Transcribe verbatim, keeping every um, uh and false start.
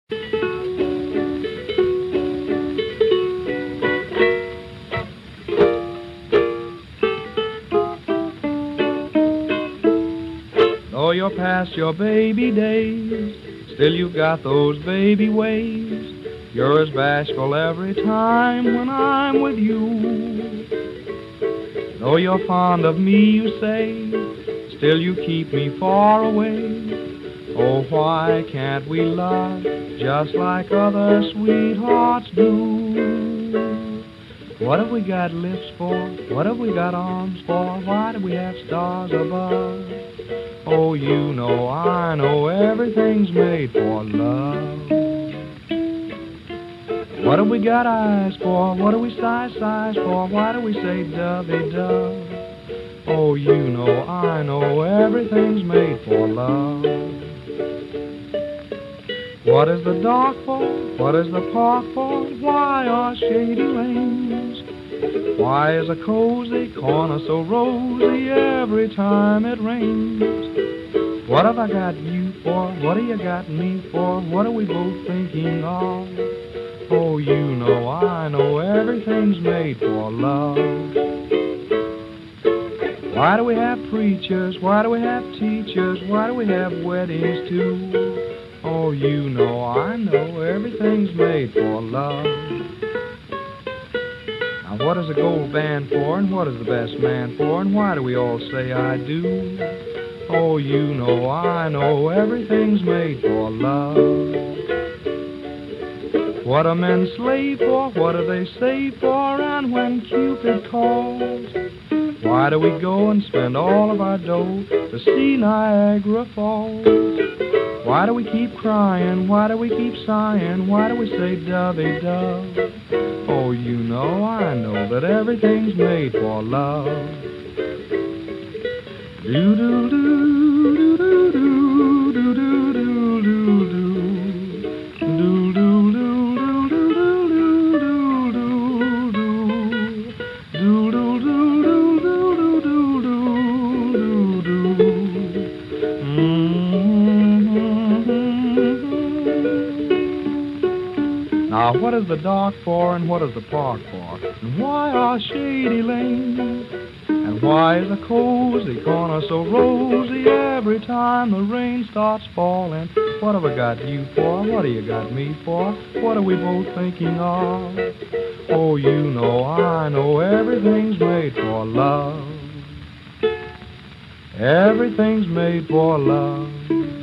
Though you're past your baby days, still you've got those baby ways. You're as bashful every time when I'm with you. Though you're fond of me, you say, still you keep me far away. Oh, why can't we love just like other sweethearts do? What have we got lips for? What have we got arms for? Why do we have stars above? Oh, you know, I know everything's made for love. What have we got eyes for? What do we sigh, sighs for? Why do we say dovey-dove? Oh, you know, I know everything's made for love. What is the dark for? What is the park for? Why are shady lanes? Why is a cozy corner so rosy every time it rains? What have I got you for? What have you got me for? What are we both thinking of? Oh, you know, I know everything's made for love. Why do we have preachers? Why do we have teachers? Why do we have weddings too? Oh, you know, I know everything's made for love. Now, what is a gold band for, and what is the best man for, and why do we all say I do? Oh, you know, I know everything's made for love. What are men slave for? What do they save for? And when Cupid calls, why do we go and spend all of our dough to see Niagara Falls? Why do we keep crying? Why do we keep sighing? Why do we say dovey-dove? Oh, you know, I know that everything's made for love. Do-do-do-do-do-do-do-do-do-do-do. Now, what is the dark for, and what is the park for? And why are shady lanes? And why is a cozy corner so rosy every time the rain starts falling? What have I got you for? What have you got me for? What are we both thinking of? Oh, you know, I know everything's made for love. Everything's made for love.